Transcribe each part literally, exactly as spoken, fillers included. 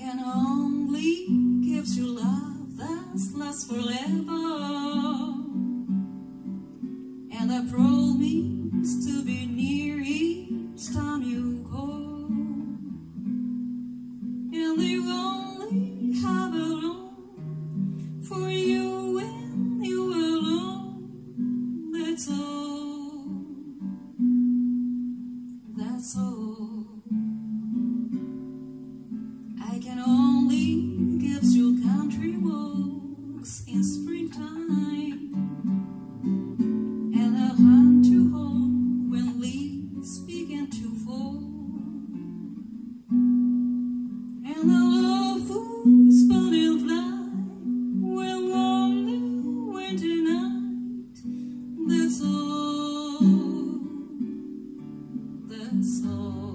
can only give you love that lasts forever, and I promise to be near each time you call, and they only have a room for you when you are alone. That's all, that's all. I can only give you country walks in springtime, and a hand to hold when leaves begin to fall, and a love for spun and fly when warm winter night. That's all, that's all.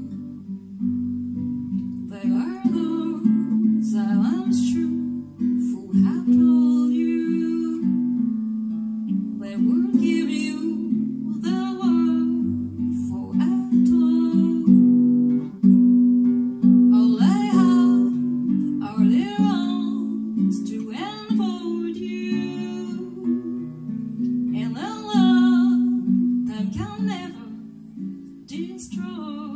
They are those silence true who have told you they would give you the world for at all. All they have are their arms to enfold you, and the love that can never destroy.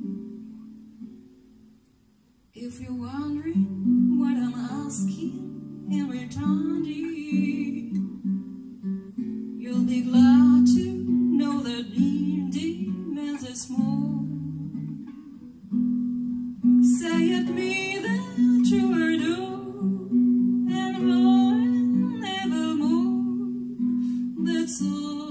If you're wondering what I'm asking in return, dear, you'll be glad to know that being demands is more. Say at me that you adore, and more and evermore. That's all.